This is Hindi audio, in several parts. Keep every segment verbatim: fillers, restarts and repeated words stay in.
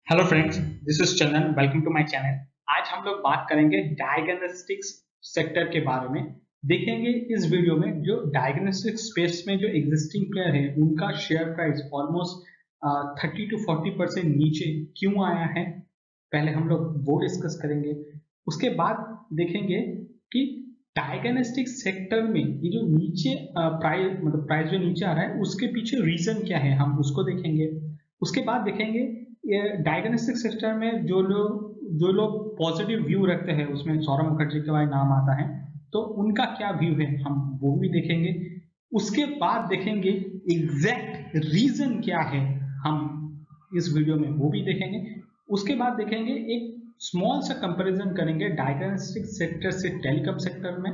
Hello friends, this is Chandan. Welcome to my channel. आज हम लोग बात करेंगे डायग्नोस्टिक्स सेक्टर के बारे में। देखेंगे इस वीडियो में जो डायग्नोस्टिक स्पेस में जो एग्जिस्टिंग प्लेयर है उनका share price almost thirty to forty percent नीचे क्यों आया है, पहले हम लोग वो डिस्कस करेंगे। उसके बाद देखेंगे कि डायग्नोस्टिक सेक्टर में ये जो नीचे प्राइस मतलब प्राइस जो नीचे आ रहा है उसके पीछे रीजन क्या है, हम उसको देखेंगे। उसके बाद देखेंगे ये डायग्नोस्टिक सेक्टर में जो लोग जो लोग पॉजिटिव व्यू रखते हैं, उसमें सौरभ मुखर्जी का नाम आता है, तो उनका क्या व्यू है हम वो भी देखेंगे। उसके बाद देखेंगे एग्जैक्ट रीजन क्या है, हम इस वीडियो में वो भी देखेंगे। उसके बाद देखेंगे एक स्मॉल सा कंपैरिजन करेंगे डायग्नोस्टिक सेक्टर से टेलीकॉम सेक्टर में।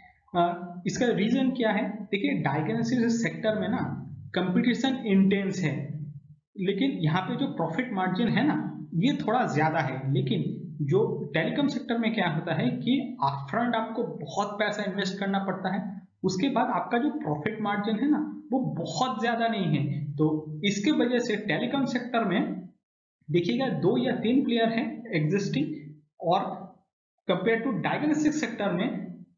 आ, इसका रीजन क्या है? देखिए, डायग्नोस्टिक सेक्टर में ना कंपटीशन इंटेंस है, लेकिन यहाँ पे जो प्रॉफिट मार्जिन है ना ये थोड़ा ज्यादा है। लेकिन जो टेलीकॉम सेक्टर में क्या होता है कि अपफ्रंट आपको बहुत पैसा इन्वेस्ट करना पड़ता है, उसके बाद आपका जो प्रॉफिट मार्जिन है ना वो बहुत ज्यादा नहीं है। तो इसके वजह से टेलीकॉम सेक्टर में देखिएगा दो या तीन प्लेयर हैं एग्जिस्टिंग, और कंपेयर टू डायग्नोस्टिक सेक्टर में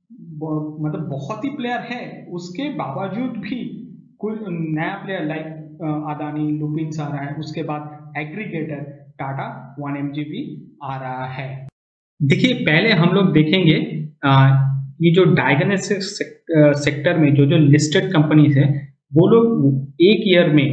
मतलब बहुत ही प्लेयर है, उसके बावजूद भी कोई नया प्लेयर लाइक अदानी लुपिन आ रहा है। उसके बाद aggregator Tata one M G भी आ रहा है। देखिए, पहले हम लोग देखेंगे आ, ये जो डायग्नोस्टिक सेक्टर में जो जो लिस्टेड कंपनीज है वो लोग एक ईयर में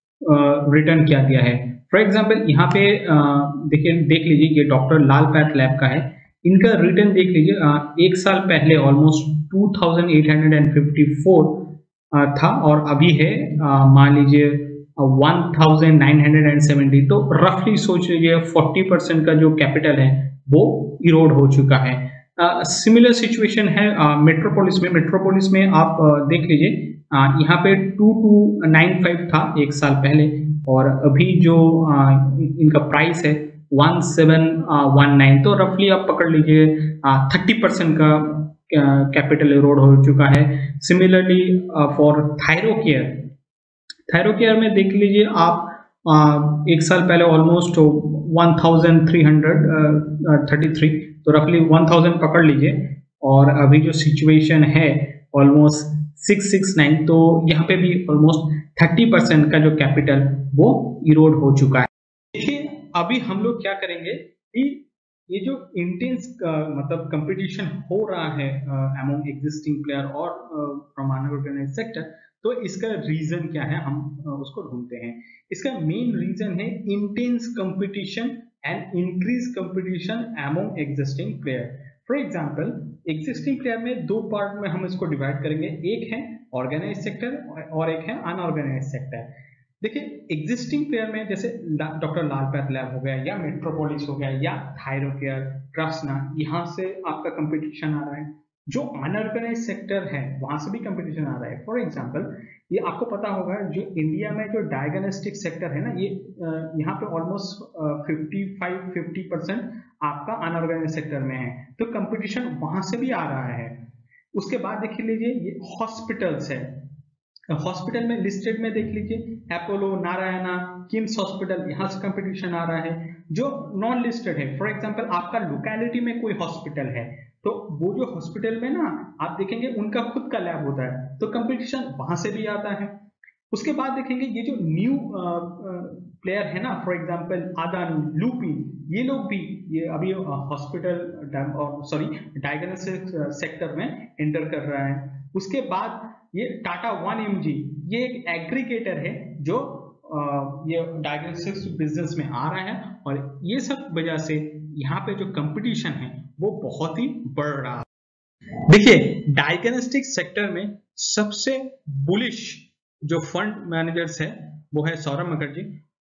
रिटर्न क्या दिया है। फॉर एग्जांपल यहाँ पे देखिए देख लीजिए, ये डॉक्टर लाल पैथ लैब का है। इनका रिटर्न देख लीजिए, आ, एक साल पहले almost two thousand eight hundred fifty four था और अभी है मान लीजिए one thousand nine hundred seventy. तो रफली सोच लीजिए फोर्टी परसेंट का जो कैपिटल है वो इरोड हो चुका है। सिमिलर सिचुएशन है मेट्रोपोलिस में। मेट्रोपोलिस में आप uh, देख लीजिए, uh, यहाँ पे टू टू नाइन फाइव था एक साल पहले, और अभी जो uh, इनका प्राइस है वन सेवन वन नाइन। तो रफली आप पकड़ लीजिए थर्टी परसेंट का कैपिटल इरोड हो चुका है। सिमिलरली फॉर थायरोकेयर, थायरोकेयर में देख लीजिए आप, आ, एक साल पहले almost one thousand three hundred thirty three, तो रफली वन थाउजेंड पकड़ लीजिए, और अभी जो सिचुएशन है ऑलमोस्ट सिक्स सिक्स नाइन। तो यहाँ पे भी ऑलमोस्ट थर्टी परसेंट का जो कैपिटल वो इरोड हो चुका है। देखिए, अभी हम लोग क्या करेंगे कि ये जो इंटेंस मतलब कंपटीशन हो रहा है अमंग एग्जिस्टिंग प्लेयर और फ्रॉम अनऑर्गेनाइज्ड सेक्टर, तो इसका रीजन क्या है हम उसको ढूंढते हैं। इसका मेन रीजन है intense competition and increase competition among existing player. For example, existing player में दो पार्ट में हम इसको डिवाइड करेंगे, एक है ऑर्गेनाइज सेक्टर और एक है अनऑर्गेनाइज सेक्टर। देखिए, एग्जिस्टिंग प्लेयर में जैसे डॉक्टर लाल पैथ लैब हो गया या मेट्रोपोलिस हो गया या थायरोकेयर, ट्रस्टना, यहाँ से आपका कंपटीशन आ रहा है। जो अनऑर्गेनाइज सेक्टर है वहां से भी कंपटीशन आ रहा है। फॉर एग्जांपल, ये आपको पता होगा जो इंडिया में जो डायग्नोस्टिक सेक्टर है ना, ये यहाँ पे almost fifty five fifty percent आपका अनऑर्गेनाइज सेक्टर में है, तो कंपटीशन वहां से भी आ रहा है। उसके बाद देख लीजिए ये हॉस्पिटल्स है। हॉस्पिटल में लिस्टेड में देख लीजिए अपोलो, नारायणा, किम्स हॉस्पिटल, यहाँ से कंपटीशन आ रहा है। जो नॉन लिस्टेड है, फॉर एग्जांपल आपका लोकेलिटी में कोई हॉस्पिटल है, तो वो जो हॉस्पिटल में ना आप देखेंगे उनका खुद का लैब होता है, तो कंपटीशन वहां से भी आता है। उसके बाद देखेंगे ये जो न्यू प्लेयर है ना, फॉर एग्जांपल अदानी, लुपिन, ये लोग भी ये अभी हॉस्पिटल और सॉरी डायग्नोस्टिक सेक्टर में एंटर कर रहा है। उसके बाद ये टाटा वन एम जी, ये एक एग्रीगेटर है जो आ, ये डायग्नोस्टिक्स बिजनेस में आ रहा है, और ये सब वजह से यहाँ पे जो कंपटीशन है वो बहुत ही बढ़ रहा है। देखिए, डायग्नोस्टिक सेक्टर में सबसे बुलिश जो फंड मैनेजर्स है वो है सौरभ मुखर्जी।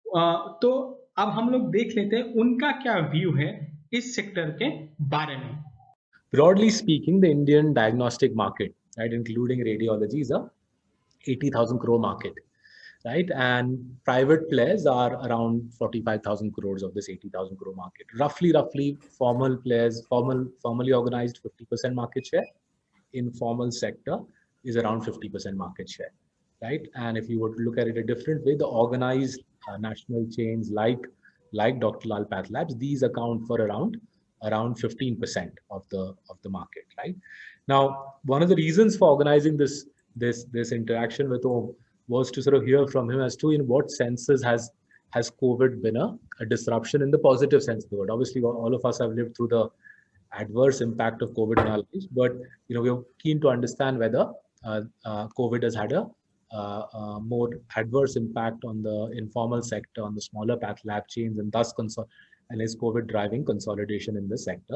तो अब हम लोग देख लेते हैं उनका क्या व्यू है इस सेक्टर के बारे में। Broadly speaking, the Indian diagnostic market, right, including radiology, is a eighty thousand crore market, right? And private players are around forty-five thousand crores of this eighty thousand crore market. Roughly, roughly, formal players, formal, formally organized, fifty percent market share. Informal sector is around fifty percent market share, right? And if you were to look at it a different way, the organized uh, national chains like like Doctor Lal PathLabs, these account for around around fifteen percent of the of the market, right? Now, one of the reasons for organizing this this this interaction with Om was to sort of hear from him as to in what senses has has COVID been a, a disruption in the positive sense of the word. Obviously, all of us have lived through the adverse impact of COVID in our lives, but you know, we're keen to understand whether uh, uh, COVID has had a uh, uh, more adverse impact on the informal sector, on the smaller path lab chains, and thus consol and is COVID driving consolidation in this sector.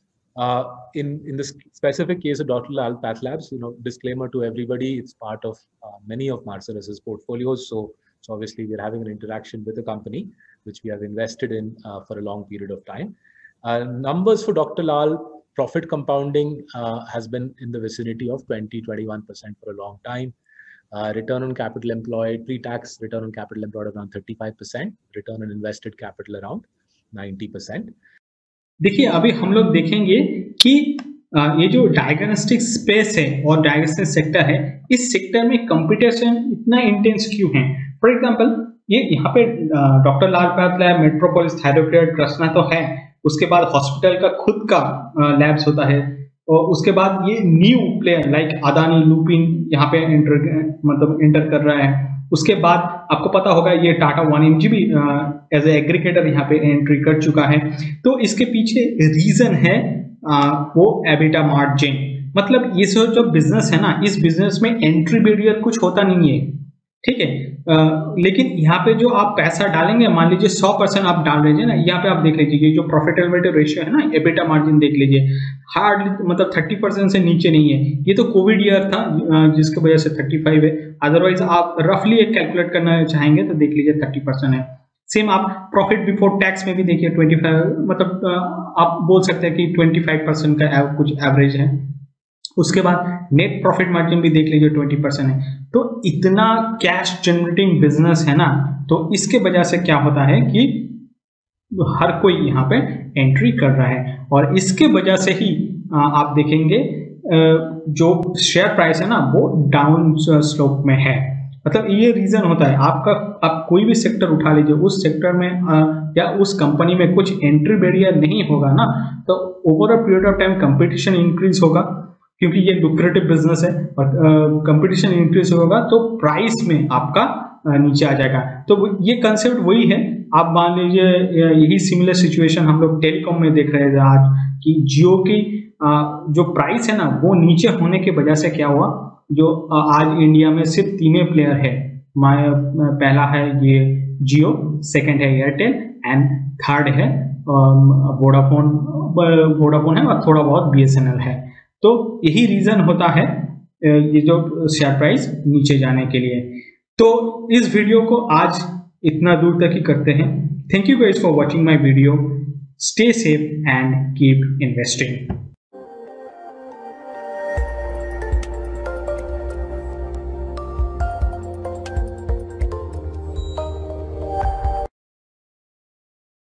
Uh, in in this specific case of Doctor Lal PathLabs, you know, disclaimer to everybody, it's part of uh, many of Marcellus's portfolios. So, so obviously we're having an interaction with a company which we have invested in uh, for a long period of time. Uh, numbers for Doctor Lal, profit compounding uh, has been in the vicinity of twenty to twenty-one percent for a long time. Uh, return on capital employed, pre-tax return on capital employed around thirty-five percent, return on invested capital around ninety percent. देखिए, अभी हम लोग देखेंगे कि ये जो डायग्नोस्टिक स्पेस है और डायग्नोस्टिक सेक्टर है, इस सेक्टर में कंपटीशन इतना इंटेंस क्यों है। फॉर एग्जांपल, ये यहाँ पे doctor Lal pathlab, Metropolis Thyrocare, Krishna तो है, उसके बाद हॉस्पिटल का खुद का लैब्स होता है, और उसके बाद ये new player like Adani, Lupin यहाँ पे एंटर मतलब एंटर कर रहा है। उसके बाद आपको पता होगा ये टाटा वन एम जी भी एज ए एग्रीगेटर यहाँ पे एंट्री कर चुका है। तो इसके पीछे रीजन है आ, वो एबिटा मार्जिन, मतलब ये जो बिजनेस है ना, इस बिजनेस में एंट्री बैरियर कुछ होता नहीं है, ठीक है। आ, लेकिन यहाँ पे जो आप पैसा डालेंगे, मान लीजिए सौ परसेंट आप डाल लीजिए ना, यहाँ पे आप देख लीजिए जो प्रॉफिटेबिलिटी रेशियो है ना, एबिटा मार्जिन देख लीजिए, हार्डली मतलब तीस परसेंट से नीचे नहीं है। ये तो कोविड ईयर था जिसकी वजह से पैंतीस है, अदरवाइज आप रफली एक कैलकुलेट करना चाहेंगे तो देख लीजिए तीस परसेंट है। सेम आप प्रॉफिट बिफोर टैक्स में भी देखिए पच्चीस, मतलब आप बोल सकते हैं कि पच्चीस परसेंट का कुछ एवरेज है। उसके बाद नेट प्रॉफिट मार्जिन भी देख लीजिए बीस परसेंट है। तो इतना कैश जनरेटिंग बिजनेस है ना, तो इसके वजह से क्या होता है कि हर कोई यहाँ पे एंट्री कर रहा है, और इसके वजह से ही आप देखेंगे जो शेयर प्राइस है ना वो डाउन स्लोप में है। मतलब ये रीजन होता है आपका, आप कोई भी सेक्टर उठा लीजिए, उस सेक्टर में या उस कंपनी में कुछ एंट्री बैरियर नहीं होगा ना, तो over a period of time competition increase होगा, क्योंकि ये लुक्रेटिव बिजनेस है, और कंपटीशन इंक्रीज होगा तो प्राइस में आपका नीचे आ जाएगा। तो ये कंसेप्ट वही है। आप मान लीजिए यही सिमिलर सिचुएशन हम लोग टेलीकॉम में देख रहे थे आज, कि जियो की जो प्राइस है ना वो नीचे होने की वजह से क्या हुआ, जो आज इंडिया में सिर्फ तीन प्लेयर है, पहला है ये जियो, सेकंड है एयरटेल, एंड थर्ड है वोडाफोन वोडाफोन है, और थोड़ा बहुत बीएसएनएल है। तो यही रीजन होता है ये जो शेयर प्राइस नीचे जाने के लिए। तो इस वीडियो को आज इतना दूर तक ही करते हैं। Thank you guys for watching my video. Stay safe and keep investing.